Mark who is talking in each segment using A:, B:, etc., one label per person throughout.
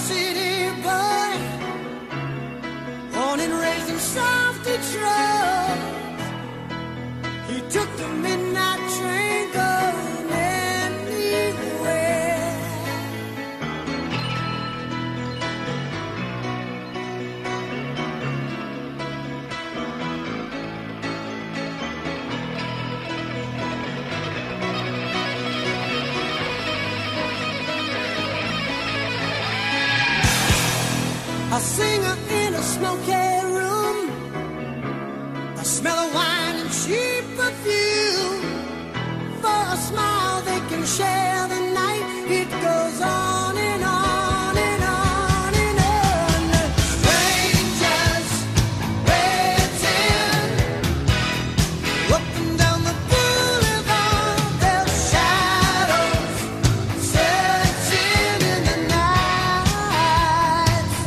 A: city boy, born and raised in South Detroit. He took the midnight train going anywhere. A singer in a smoky room, a smell of wine and cheap perfume. For a smile they can share the night. It goes on and on and on and on. Strangers waiting up and down the boulevard, their shadows searching in the night.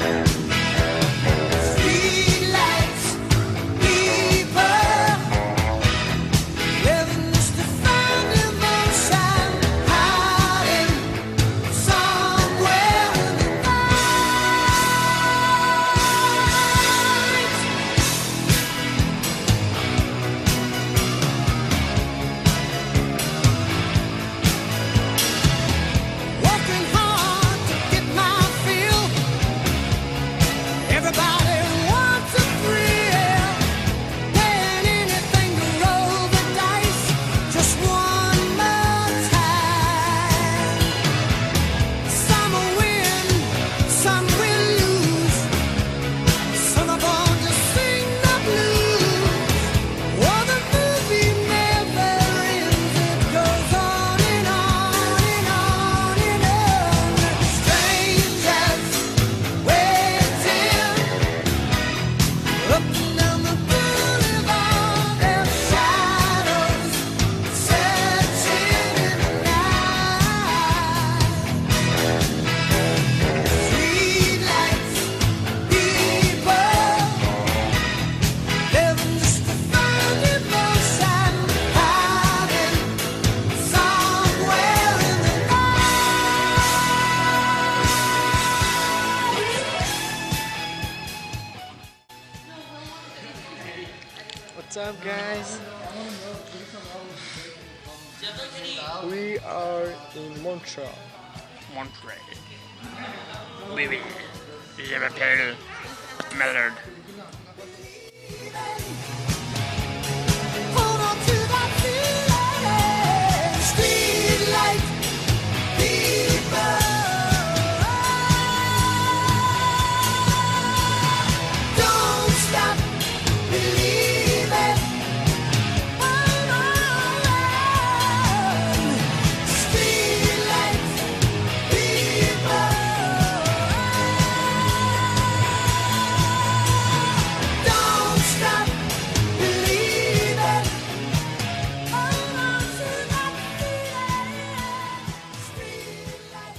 A: Streetlights, people living just to find emotion, hiding somewhere in the night. Working hard to get my fill. Everybody wants a thrill. Paying anything to roll the dice just one more time. Some will win, some will lose. Some are born to sing the blues. Oh, the movie never ends. It goes on and on and on and on. Strangers waiting up and down the boulevard, their shadows searching in the night. Streetlights, people living just to find emotion, hiding somewhere in the
B: What's up, guys? We are in Montreal.
C: Montreal. Oui, oui. Je m'appelle Mallard.
A: Hold on to that feeling. Streetlight people, don't stop believing. Hold on. Streetlight people, don't stop believing. Hold on to that feeling. Streetlight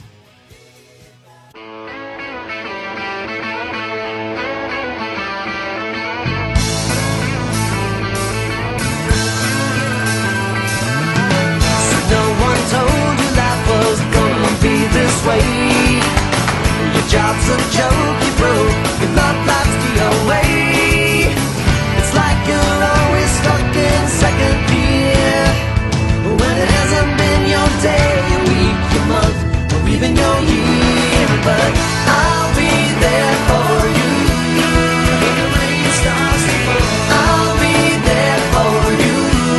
D: No one told you life was gonna be this way. Your job's a joke, you broke. Your love life's the your way. It's like you're always stuck in second gear when it hasn't been your day, your week, your month, or even your year. But I'll be there for you when the rain starts to fall. I'll be there for you.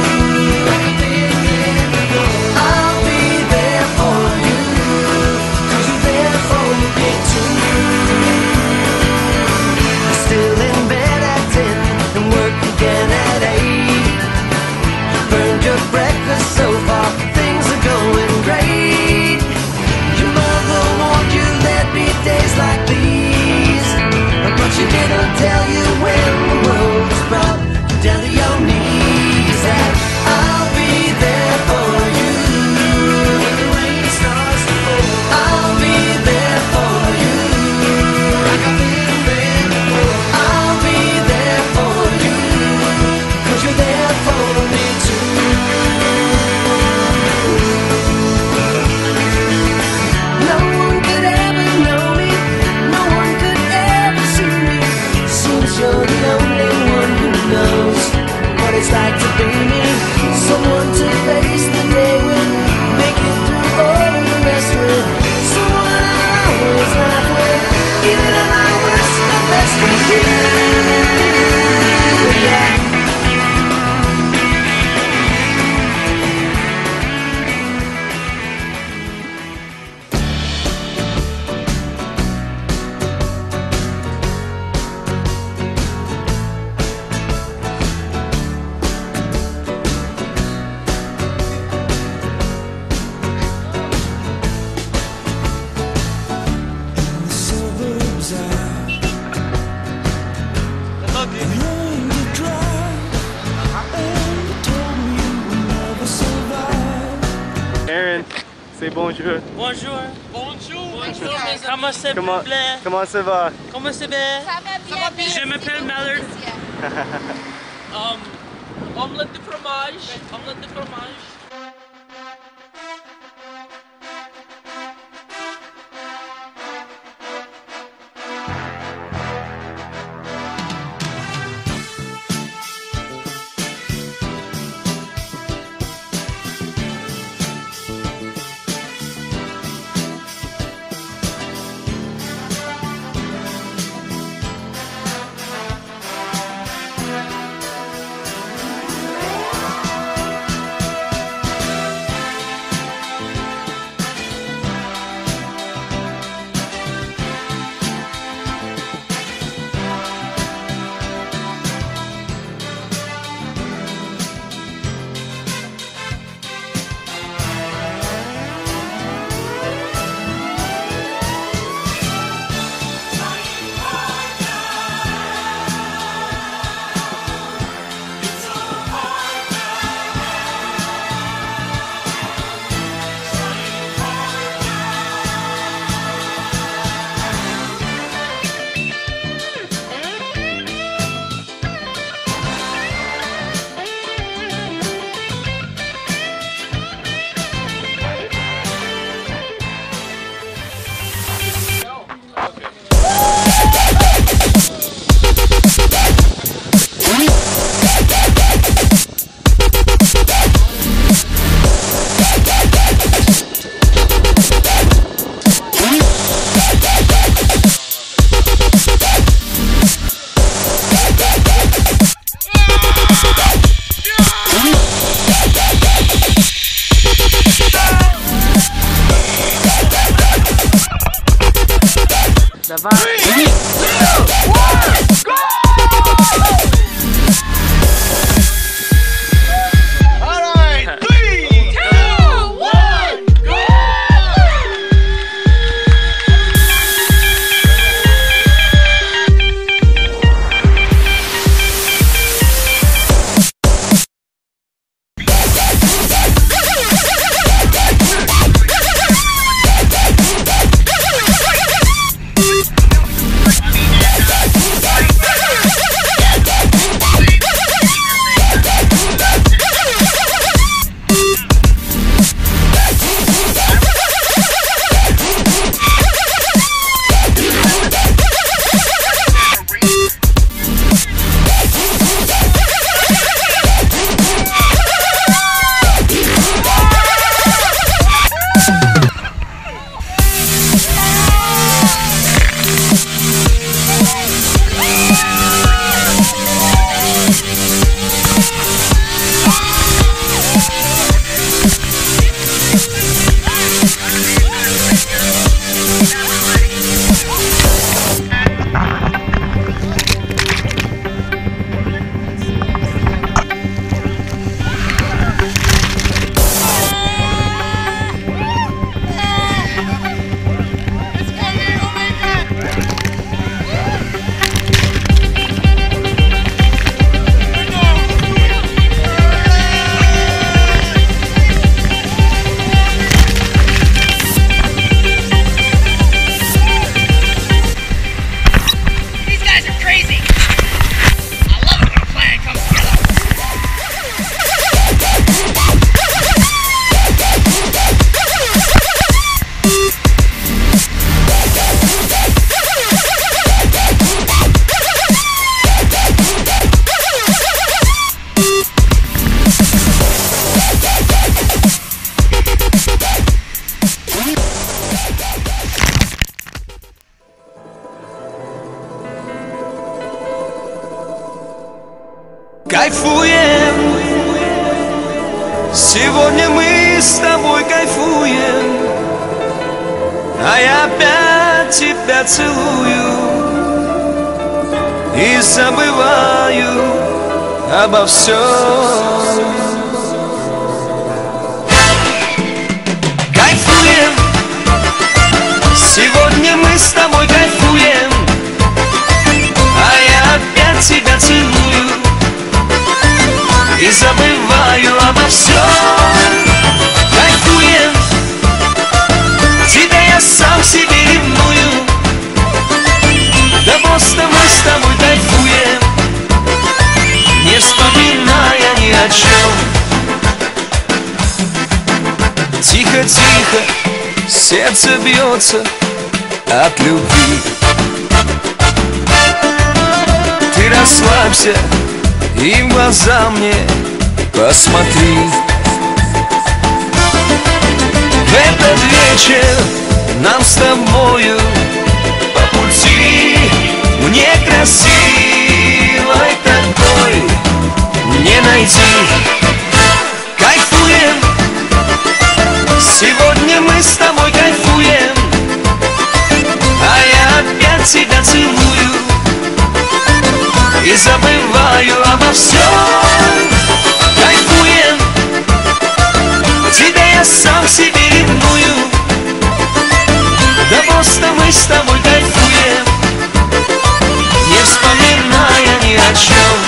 D: I'll be there for you, 'cause you're there for me too.
B: C'est bonjour.
C: Bonjour. Bonjour. Bonjour. Comment ça
B: Comment,
C: plaît?
B: comment ça va?
C: Comment ça va?
E: Ça va bien.
C: Je m'appelle Mallard.
F: Omelette de fromage. Omelette de fromage.
D: Кайфуем, сегодня мы с тобой кайфуем, а я опять тебя целую и забываю обо всем. Кайфуем, сегодня мы с тобой кайфуем, а я опять тебя целую и забываю обо всем. Кайфуем, тихо-тихо сердце бьется от любви. Ты расслабься и в глаза мне посмотри. В этот вечер нам с тобою по пути, мне красивой такой не найти. Кайфуем, сегодня мы с тобой кайфуем, а я опять тебя целую и забываю обо всем. Кайфуем, тебя я сам себе ревную, да просто мы с тобой кайфуем, не вспоминая ни о чем.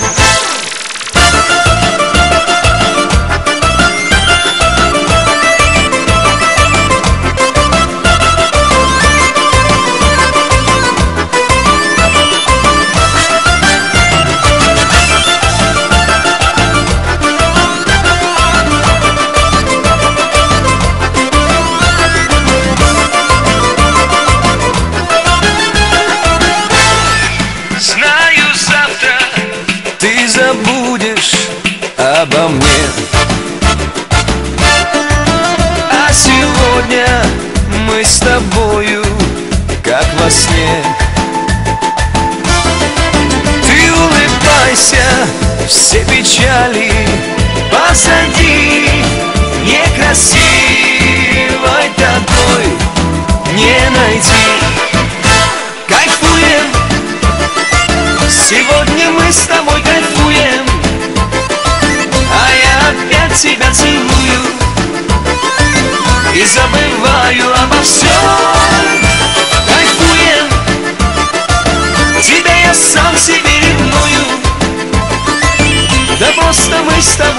D: Забудешь обо мне, а сегодня мы с тобою как во сне. Ты улыбайся, все печали позади, некрасивой такой не найти. Кайфуем, сегодня мы с тобой кайфуем, а я опять тебя целую и забываю обо всем. Кайфуем, тебя я сам себе ревную, да просто мы с тобой